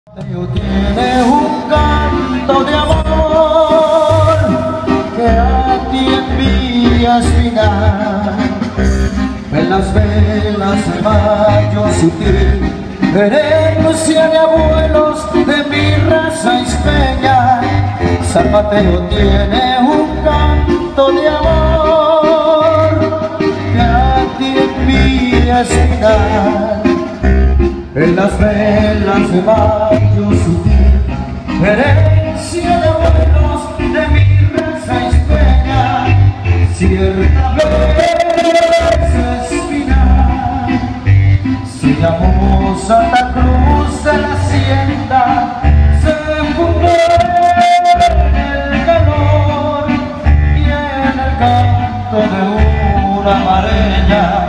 Tiene un canto de amor que a ti envía espinar. En las velas de mayo sutil, herencia de abuelos de mi raza ispeña. San Mateo tiene un canto de amor que a ti envía espinar. En las velas de mayo sutil, herencia de abuelos de mi raza ispeña, cierta vez espinar, se llamó Santa Cruz de la Hacienda, se fundó en el calor y en el canto de una mareña.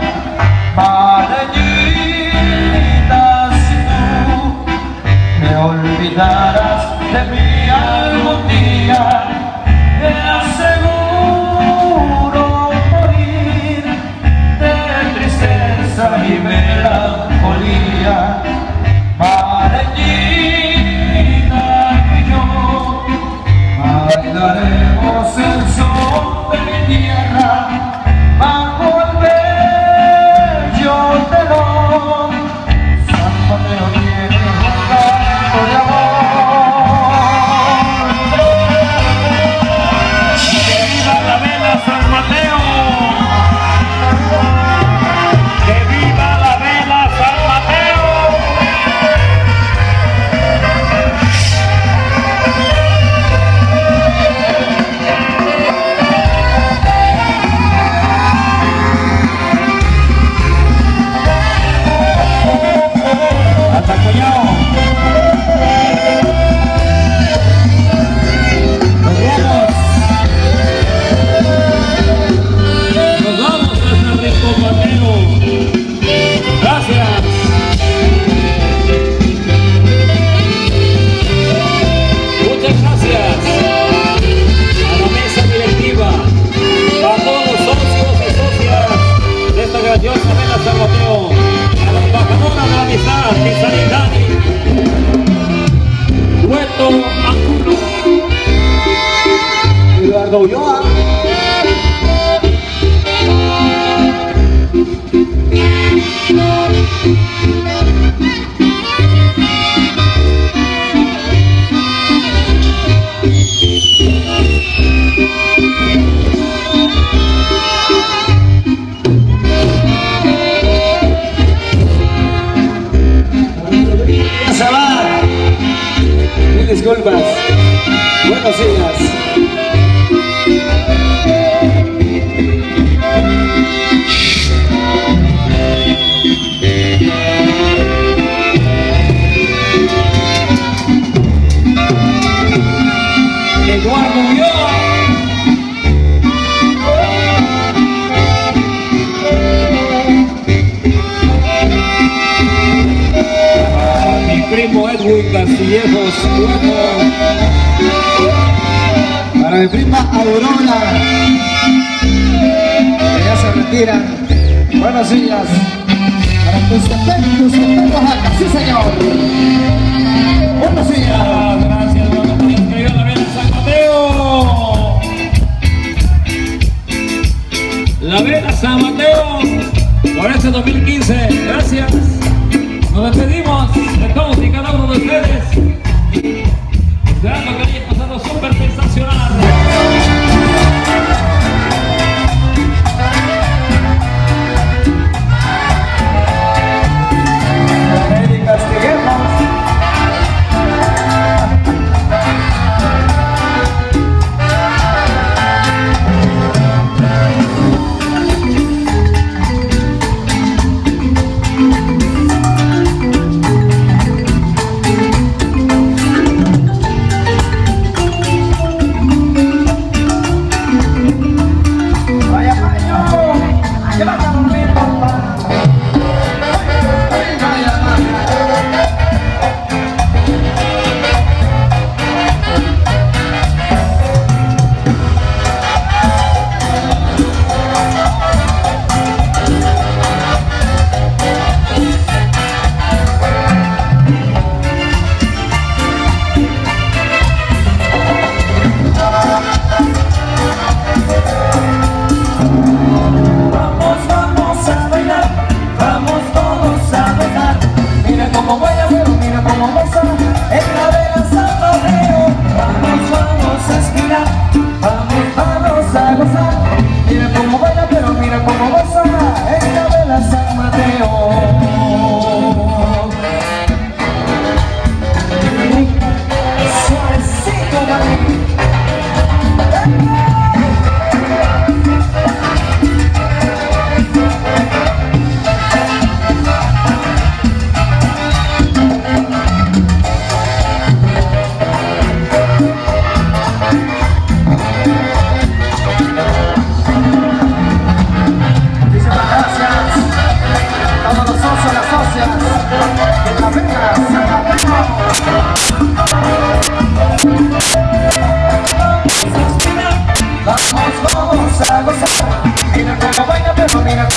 Olvidarás de mí algún día, te aseguro morir de tristeza y melancolía. Mareñita, tú y yo bailaremos el sol de mi tierra bajo el bello telón. San Mateo tiene de amor. ¡Que viva la vela San Mateo! ¡Que viva la vela San Mateo! ¡Hasta cuñado! Gracias. Muchas gracias a la mesa directiva, a todos los socios y socias de esta grandiosa vela San Mateo, a la embajadora de la amistad, Misael Dani, Dueto Angulo, Eduardo Ulloa, disculpas. Buenos días. Eduardo Ulloa. Mi primo Edwin Castillejos. Para mi prima Aurora, que ya se retira. Buenos días. Para Tustepec, Oaxaca. Sí, señor. Buenos días. Gracias, vamos a inscribir a la vela San Mateo. La vela San Mateo por este 2015. Gracias. Nos despedimos de todos y cada uno de ustedes. Esperando que hayan pasado súper sensacional. Eddie Castillejos.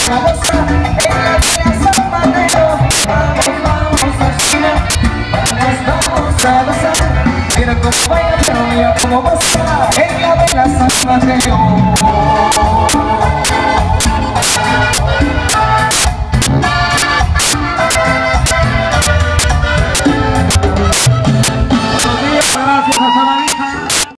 a gozar en la vela San Mateo. Vamos a esquina, vamos a gozar. Mira cómo baila, pero mira cómo goza en la vela San Mateo.